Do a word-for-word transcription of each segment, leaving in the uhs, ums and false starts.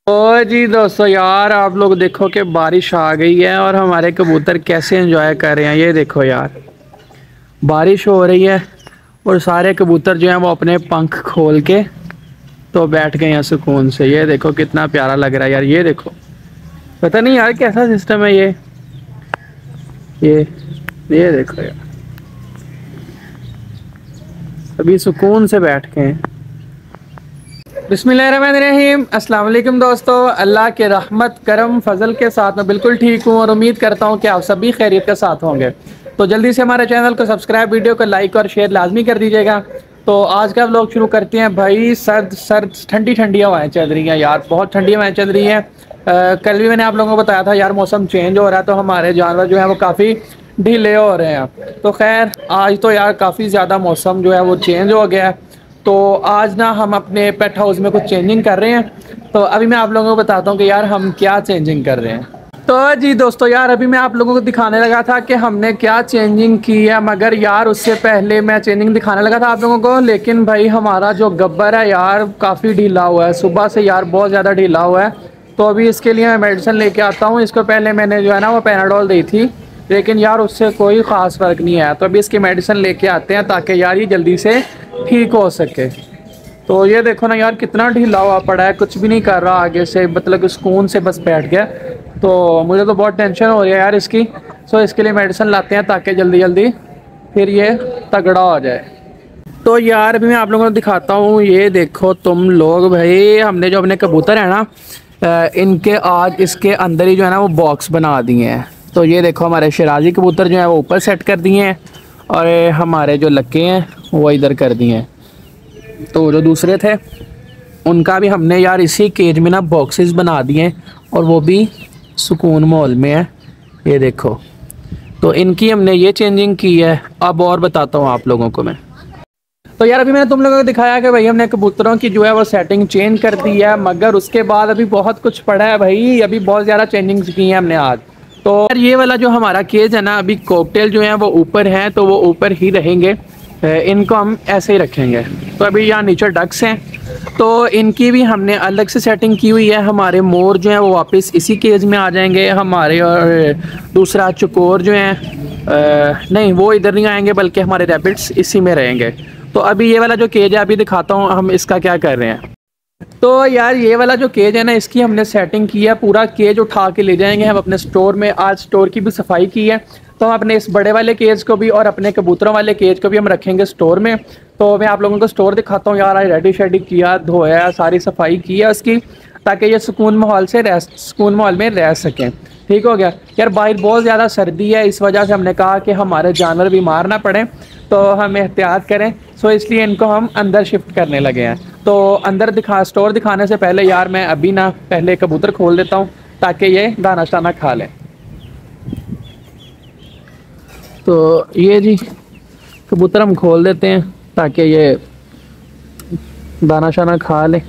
ओ जी दोस्तों, यार आप लोग देखो कि बारिश आ गई है और हमारे कबूतर कैसे एंजॉय कर रहे हैं। ये देखो यार, बारिश हो रही है और सारे कबूतर जो हैं वो अपने पंख खोल के तो बैठ गए हैं सुकून से। ये देखो कितना प्यारा लग रहा है यार। ये देखो, पता नहीं यार कैसा सिस्टम है ये ये ये देखो यार, अभी सुकून से बैठ गए हैं। बिस्मिल्लाहिर्रहमानिर्रहीम। अस्सलाम वालेकुम दोस्तों, अल्लाह के रहमत करम फजल के साथ मैं बिल्कुल ठीक हूँ और उम्मीद करता हूँ कि आप सभी खैरियत के साथ होंगे। तो जल्दी से हमारे चैनल को सब्सक्राइब, वीडियो को लाइक और शेयर लाजमी कर दीजिएगा। तो आज का व्लॉग शुरू करते हैं। भाई सर्द सर्द ठंडी ठंडी हवाएं चल रही हैं यार, बहुत ठंडी हवाएं चल रही हैं। कल भी मैंने आप लोगों को बताया था यार, मौसम चेंज हो रहा है तो हमारे जानवर जो है वो काफ़ी ढीले हो रहे हैं। तो खैर आज तो यार काफ़ी ज़्यादा मौसम जो है वो चेंज हो गया है। तो आज ना हम अपने पेट हाउस में कुछ चेंजिंग कर रहे हैं। तो अभी मैं आप लोगों को बताता हूँ कि यार हम क्या चेंजिंग कर रहे हैं। तो जी दोस्तों, यार अभी मैं आप लोगों को दिखाने लगा था कि हमने क्या चेंजिंग की है, मगर यार उससे पहले मैं चेंजिंग दिखाने लगा था आप लोगों को, लेकिन भाई हमारा जो गब्बर है यार काफ़ी ढीला हुआ है, सुबह से यार बहुत ज़्यादा ढीला हुआ है। तो अभी इसके लिए मैं मेडिसिन लेके आता हूँ। इसको पहले मैंने जो है ना वो पैनाडोल दी थी, लेकिन यार उससे कोई ख़ास फ़र्क नहीं आया। तो अभी इसकी मेडिसिन लेके आते हैं ताकि यार ये जल्दी से ठीक हो सके। तो ये देखो ना यार, कितना ढीला हुआ पड़ा है, कुछ भी नहीं कर रहा आगे से, मतलब सुकून से बस बैठ गया। तो मुझे तो बहुत टेंशन हो रही है यार इसकी। सो इसके लिए मेडिसिन लाते हैं ताकि जल्दी जल्दी फिर ये तगड़ा हो जाए। तो यार अभी मैं आप लोगों को दिखाता हूँ। ये देखो तुम लोग, भाई हमने जो अपने कबूतर है ना, इनके आज इसके अंदर ही जो है ना वो बॉक्स बना दिए हैं। तो ये देखो हमारे शराजी कबूतर जो है वो ऊपर सेट कर दिए हैं और हमारे जो लक्के हैं वो इधर कर दिए हैं। तो जो दूसरे थे उनका भी हमने यार इसी केज में ना बॉक्सेस बना दिए हैं और वो भी सुकून माहौल में है। ये देखो, तो इनकी हमने ये चेंजिंग की है। अब और बताता हूँ आप लोगों को मैं। तो यार अभी मैंने तुम लोगों को दिखाया कि भाई हमने कबूतरों की जो है वो सेटिंग चेंज कर दी है, मगर उसके बाद अभी बहुत कुछ पड़ा है भाई। अभी बहुत ज़्यादा चेंजिंग्स की हैं हमने आज। तो यार ये वाला जो हमारा केज है ना, अभी कॉकटेल जो है वो ऊपर है तो वो ऊपर ही रहेंगे, इनको हम ऐसे ही रखेंगे। तो अभी यहाँ नीचे डक्स हैं तो इनकी भी हमने अलग से सेटिंग की हुई है। हमारे मोर जो है वो वापस इसी केज में आ जाएंगे हमारे, और दूसरा चकोर जो है नहीं वो इधर नहीं आएंगे, बल्कि हमारे रैबिट्स इसी में रहेंगे। तो अभी ये वाला जो केज है अभी दिखाता हूँ हम इसका क्या कर रहे हैं। तो यार ये वाला जो केज है ना, इसकी हमने सेटिंग की है। पूरा केज उठा के ले जाएंगे हम अपने स्टोर में। आज स्टोर की भी सफाई की है तो हम अपने इस बड़े वाले केज को भी और अपने कबूतरों वाले केज को भी हम रखेंगे स्टोर में। तो मैं आप लोगों को स्टोर दिखाता हूँ यार। आज रेडी शेडी किया, धोया, सारी सफाई की है उसकी, ताकि ये सुकून माहौल से रह सुकून माहौल में रह सकें। ठीक हो गया यार। बाहर बहुत ज़्यादा सर्दी है, इस वजह से हमने कहा कि हमारे जानवर बीमार ना पड़े तो हम एहतियात करें। सो इसलिए इनको हम अंदर शिफ्ट करने लगे हैं। तो अंदर दिखा स्टोर दिखाने से पहले यार मैं अभी ना पहले कबूतर खोल देता हूँ ताकि ये दाना शाना खा लें। तो ये जी कबूतर हम खोल देते हैं ताकि ये दाना शाना खा लें।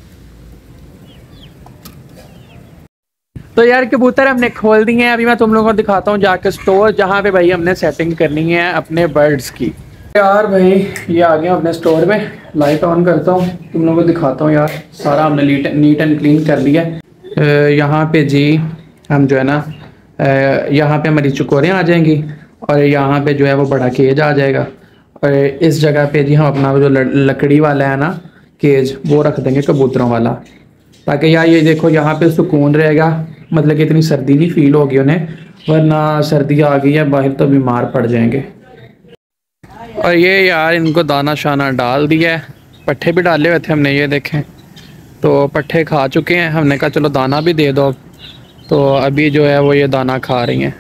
तो यार कबूतर हमने खोल दिए हैं। अभी मैं तुम लोगों को दिखाता हूँ जाकर स्टोर, जहाँ पे भाई हमने सेटिंग करनी है अपने बर्ड्स की। यार भाई ये आ गया अपने स्टोर में। लाइट ऑन करता हूँ, तुम लोगों को दिखाता हूँ यार। सारा हमने नीट नीट एंड क्लीन कर लिया है। यहाँ पे जी हम जो है ना, यहाँ पे हमारी चकोरें आ जाएंगी और यहाँ पे जो है वो बड़ा केज आ जाएगा। और इस जगह पे जी हम अपना जो लकड़ी वाला है ना केज, वो रख देंगे कबूतरों वाला, ताकि यार ये देखो यहाँ पे सुकून रहेगा। मतलब कि इतनी सर्दी नहीं फील होगी उन्हें, वरना सर्दी आ गई है बाहर तो बीमार पड़ जाएंगे। और ये यार इनको दाना शाना डाल दिया है, पट्ठे भी डाले हुए थे हमने, ये देखें। तो पट्ठे खा चुके हैं, हमने कहा चलो दाना भी दे दो। तो अभी जो है वो ये दाना खा रही हैं।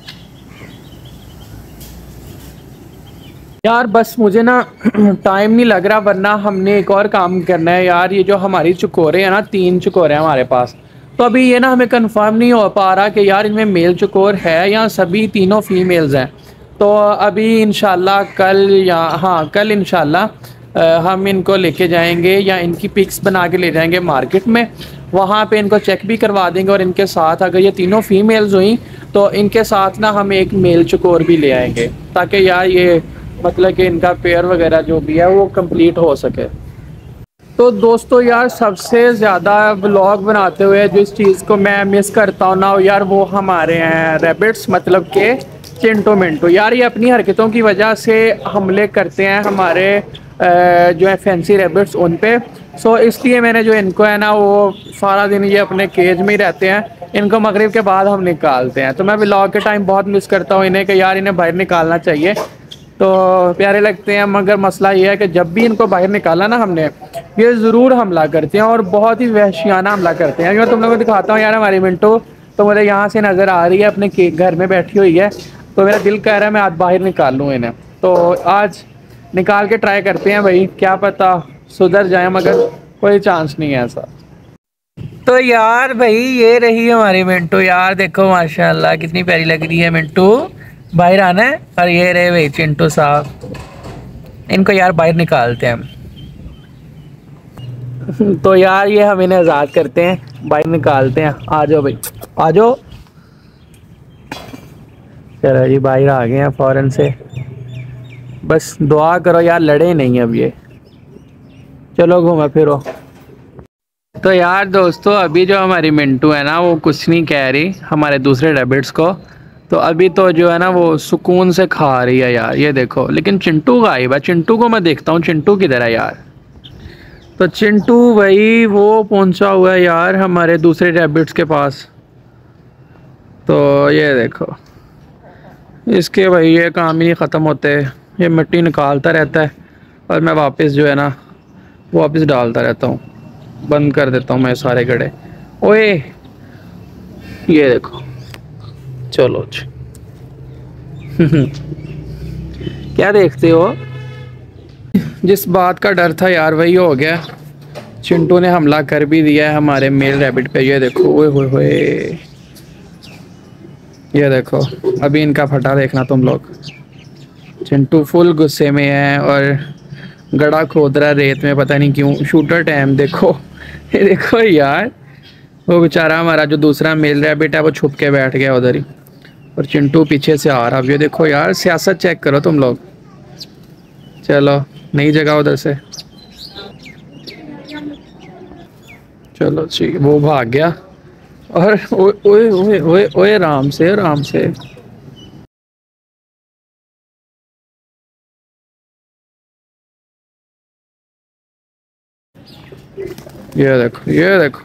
यार बस मुझे ना टाइम नहीं लग रहा, वरना हमने एक और काम करना है यार। ये जो हमारी चकोरे हैं ना, तीन चकोरे हैं हमारे पास। तो अभी ये ना हमें कंफर्म नहीं हो पा रहा कि यार इनमें मेल चकोर है या सभी तीनों फीमेल्स हैं। तो अभी इंशाल्लाह कल या हाँ कल इंशाल्लाह हम इनको लेके जाएंगे या इनकी पिक्स बना के ले जाएंगे मार्केट में। वहाँ पे इनको चेक भी करवा देंगे और इनके साथ अगर ये तीनों फीमेल्स हुई तो इनके साथ ना हम एक मेल चकोर भी ले आएंगे, ताकि यार ये मतलब कि इनका पेयर वगैरह जो भी है वो कंप्लीट हो सके। तो दोस्तों यार, सबसे ज़्यादा व्लॉग बनाते हुए जिस चीज़ को मैं मिस करता हूँ ना यार, वो हमारे हैं रैबिट्स, मतलब के चिंटू मिंटू। यार ये अपनी हरकतों की वजह से हमले करते हैं हमारे जो है फैंसी रैबिट्स उन पे। सो इसलिए मैंने जो इनको है ना, वो सारा दिन ये अपने केज में ही रहते हैं। इनको मगरिब के बाद हम निकालते हैं। तो मैं व्लॉग के टाइम बहुत मिस करता हूँ इन्हें, कि यार इन्हें बाहर निकालना चाहिए। तो प्यारे लगते हैं, मगर मसला ये है कि जब भी इनको बाहर निकाला ना हमने, ये ज़रूर हमला करते हैं और बहुत ही वहशियाना हमला करते हैं। मैं तुम लोगों को दिखाता हूँ यार, हमारी मिंटू तो मुझे यहाँ से नज़र आ रही है, अपने के घर में बैठी हुई है। तो मेरा दिल कह रहा है मैं आज बाहर निकाल लूँ इन्हें। तो आज निकाल के ट्राई करते हैं भाई, क्या पता सुधर जाए, मगर कोई चांस नहीं है ऐसा। तो यार भाई, ये रही हमारी मिंटू। यार देखो माशाल्लाह कितनी प्यारी लग रही है मिंटू। बाहर आना है। और ये रहे भाई चिंटू साहब, इनको यार बाहर निकालते हैं हम। तो यार ये हम इन्हें आज़ाद करते हैं, बाहर निकालते हैं। आ जाओ भाई, आ जाओ। चलो जी, बाहर आ गए हैं फ़ौरन से। बस दुआ करो यार लड़े नहीं अब ये। चलो घूमा फिरो। तो यार दोस्तों, अभी जो हमारी मिंटू है ना, वो कुछ नहीं कह रही हमारे दूसरे रैबिट्स को। तो अभी तो जो है ना, वो सुकून से खा रही है यार, ये देखो। लेकिन चिंटू गायब है। चिंटू को मैं देखता हूँ, चिंटू किधर है यार। तो चिंटू भाई वो पहुंचा हुआ है यार हमारे दूसरे रैबिट्स के पास। तो ये देखो, इसके भाई ये काम ही नहीं ख़त्म होते। ये मिट्टी निकालता रहता है और मैं वापस जो है ना, वो वापस डालता रहता हूँ। बंद कर देता हूँ मैं सारे गड्ढे। ओए ये देखो, चलो क्या देखते हो। जिस बात का डर था यार, वही हो गया। चिंटू ने हमला कर भी दिया है हमारे मेल रैबिट पे। ये देखो, ओए होए होए, ये देखो अभी इनका फटा देखना तुम लोग। चिंटू फुल गुस्से में है और गड़ा खोद रहा रेत में, पता नहीं क्यों। शूटर टाइम देखो। ये देखो यार, वो बेचारा हमारा जो दूसरा मेल रैबिट है वो छुप के बैठ गया उधर ही, और चिंटू पीछे से आ रहा। अब ये देखो यार, सियासत चेक करो तुम लोग। चलो नई जगह उधर से, चलो ठीक, वो भाग गया। और ओए ओए ओए ओए ओए, आराम से आराम से। ये देखो ये देखो।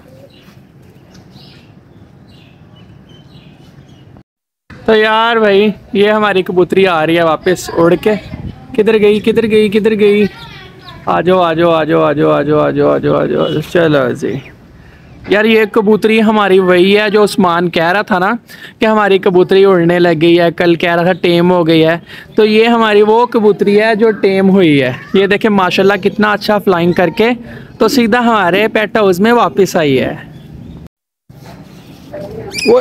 तो यार भाई, ये हमारी कबूतरी आ रही है वापस उड़ के। किधर गई किधर गई किधर गई। आ जाओ आ जाओ आ जाओ आ जाओ आ जाओ आ जाओ आ जाओ आ जाओ। चलो जी यार, ये कबूतरी हमारी वही है जो उस्मान कह रहा था ना, कि हमारी कबूतरी उड़ने लग गई है। कल कह रहा था टेम हो गई है। तो ये हमारी वो कबूतरी है जो टेम हुई है। ये देखें माशाल्लाह कितना अच्छा फ्लाइंग करके तो सीधा हमारे पेट हाउस में वापस आई है। वो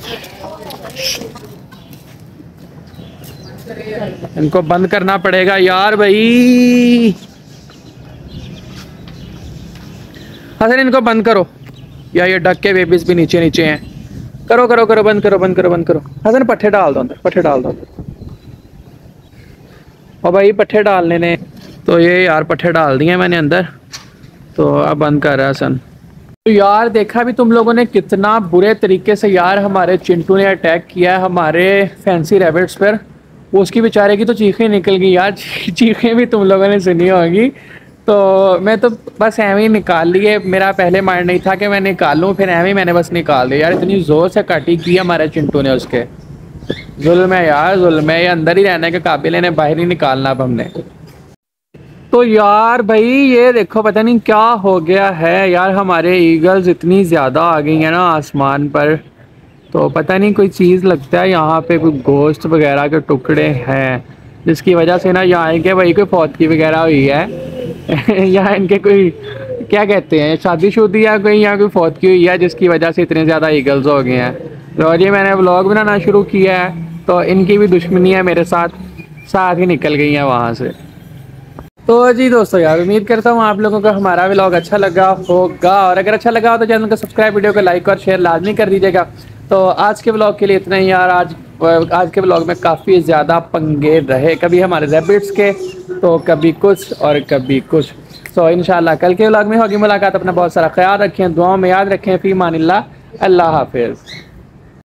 इनको बंद करना पड़ेगा यार भाई। हसन इनको बंद करो। या ये डक के बेबीज भी नीचे नीचे हैं। करो करो करो, बंद करो बंद करो बंद करो। हसन पट्ठे डाल दो अंदर, पट्ठे डाल दो। और भाई पट्ठे डालने ने, तो ये यार पट्ठे डाल दिए मैंने अंदर। तो अब बंद कर रहा है हसन। तो यार देखा भी तुम लोगों ने कितना बुरे तरीके से यार हमारे चिंटू ने अटैक किया है हमारे फैंसी रैबिट्स पर। वो उसकी बेचारे की तो चीखें निकल गई यार। चीखें भी तुम लोगों ने सुनी होगी। तो मैं तो बस एम ही निकाल लिए। मेरा पहले माइंड नहीं था कि मैं निकालूं, फिर एम ही मैंने बस निकाल दिया यार। इतनी ज़ोर से काटी की हमारे चिंटू ने उसके। जुल्म है यार, जुल्म है। ये अंदर ही रहने के काबिल, इन्हें बाहर ही निकालना अब हमने। तो यार भाई ये देखो, पता नहीं क्या हो गया है यार, हमारे ईगल्स इतनी ज़्यादा आ गई हैं ना आसमान पर। तो पता नहीं कोई चीज़ लगता है यहाँ पे, कोई गोश्त वगैरह के टुकड़े हैं, जिसकी वजह से ना यहाँ इनके भाई कोई फौतगी वगैरह हुई है। यहाँ इनके कोई क्या कहते हैं, शादीशुदी या कोई यहाँ कोई फौतगी हुई है, जिसकी वजह से इतने ज़्यादा ईगल्स हो गए हैं। तो ये मैंने व्लॉग बनाना शुरू किया है, तो इनकी भी दुश्मनी है मेरे साथ, साथ ही निकल गई हैं वहाँ से। तो जी दोस्तों यार, उम्मीद करता हूँ आप लोगों को हमारा व्लॉग अच्छा लगा होगा। और अगर अच्छा लगा हो तो चैनल को सब्सक्राइब, वीडियो को लाइक और शेयर लाजमी कर दीजिएगा। तो आज के व्लॉग के लिए इतना ही यार। आज आज के व्लॉग में काफ़ी ज़्यादा पंगे रहे, कभी हमारे रैबिट्स के, तो कभी कुछ और कभी कुछ। सो इंशाल्लाह कल के व्लॉग में होगी मुलाकात। अपना बहुत सारा ख्याल रखें, दुआओं में याद रखें। फी मानिल्लाह, अल्लाह हाफिज़।